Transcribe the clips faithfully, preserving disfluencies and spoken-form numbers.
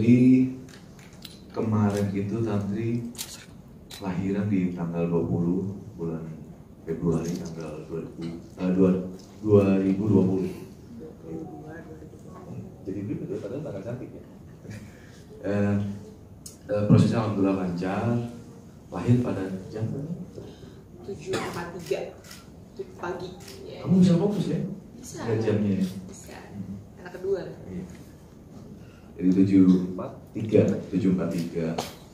Jadi kemarin itu Tantri lahiran di tanggal dua puluh bulan Februari tanggal dua ribu dua puluh. Jadi betul padahal tanggal cantik ya. eh, eh, prosesnya alhamdulillah lancar. Lahir pada jam tujuh empat puluh tiga pagi. Ya. Kamu bisa fokus ya? Bisa. Lihat jamnya ya? Bisa. Anak kedua. Iya. Jadi tujuh empat tiga, tujuh empat tiga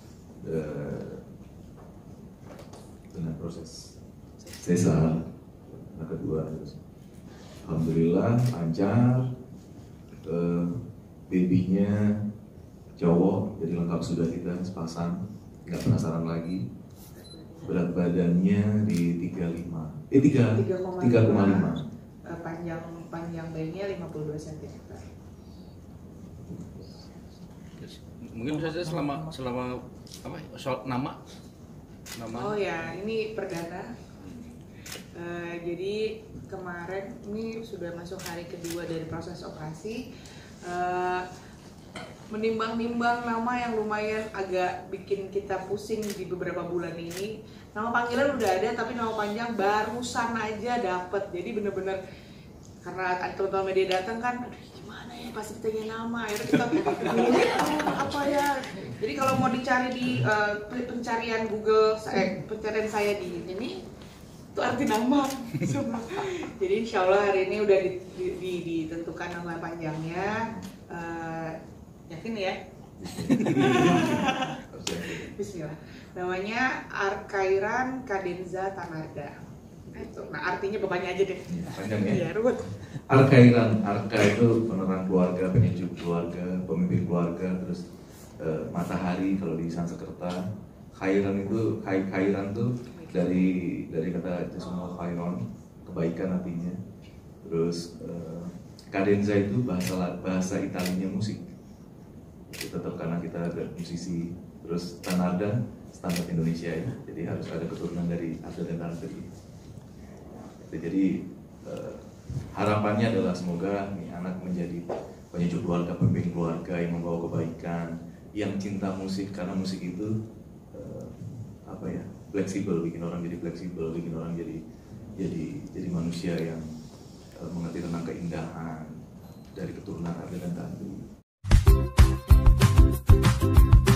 dengan proses sesar anak kedua. Alhamdulillah lancar. Uh, babynya cowok, jadi lengkap sudah kita sepasang, nggak penasaran lagi. Berat badannya di tiga puluh lima, eh tiga koma lima. Panjang panjang bayinya lima puluh dua sentimeter. Mungkin bisa selama selama apa soal nama nama. Oh ya, ini perdana. Uh, jadi kemarin ini sudah masuk hari kedua dari proses operasi. Uh, menimbang-nimbang nama yang lumayan agak bikin kita pusing di beberapa bulan ini. Nama panggilan udah ada, tapi nama panjang barusan aja dapet. Jadi bener-bener karena teman-teman media datang kan, aduh gimana ya pasti ditanya nama. Akhirnya kita apa ya? Jadi kalau mau dicari di uh, pencarian Google, eh, pencarian saya di ini itu arti nama. Jadi insya Allah hari ini udah di, di, di, ditentukan nama panjangnya. Uh, yakin ya? Bismillah. Namanya Arkairan Cadenza Tanarda. Gitu. Nah artinya bapaknya aja deh. Panjang ya? Iya, ruwet. Arkairan, Arka itu penerang keluarga, penyejuk keluarga, pemimpin keluarga, terus uh, matahari kalau di Sanskerta. Khairan itu, khai, khairan tuh dari dari kata itu semua khairon, kebaikan artinya. Terus uh, cadenza itu bahasa bahasa Italinya musik. Itu tetap karena kita ada musisi. Terus Tanarda standar Indonesia ya, jadi harus ada keturunan dari Arda dan Arda. Jadi uh, harapannya adalah semoga nih anak menjadi penyejuk keluarga, pemimpin keluarga yang membawa kebaikan, yang cinta musik karena musik itu uh, apa ya, fleksibel, bikin orang jadi fleksibel, bikin orang jadi jadi jadi manusia yang uh, mengerti tentang keindahan dari keturunan Arda dan Tandu.